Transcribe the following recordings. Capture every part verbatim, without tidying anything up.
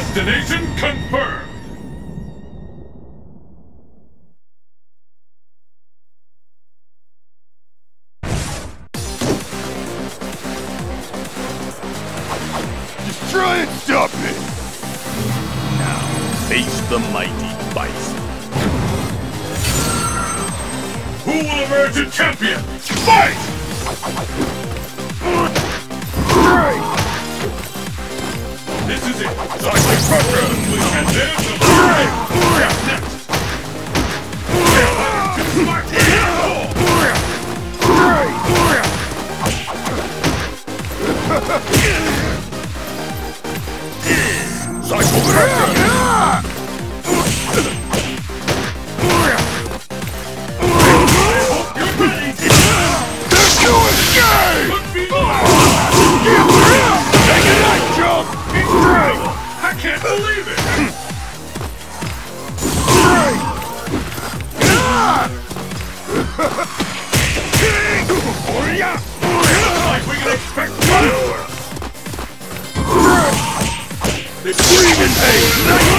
Destination confirmed! Just try and stop me! Now, face the mighty Bison. Who will emerge a champion? Fight! This is it! Cycling Crusher! And there's the break! Next! Smart Cycle Crusher! I can't believe it! Like we can expect more! The screaming pain!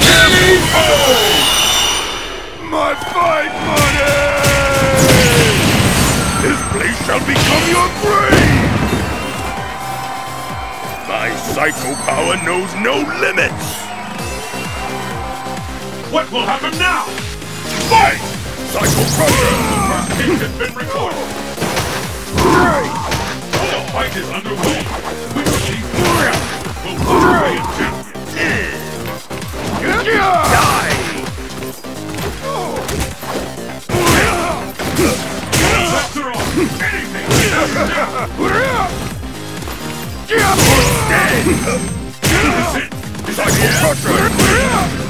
My fight money! This place shall become your grave! My psycho power knows no limits! What will happen now? Fight! Psycho Crusher! The first hit has been recorded! The fight is underway! We will see who will walk away as champion! Die! After all, anything! Dead! This is it! Psycho Crusher!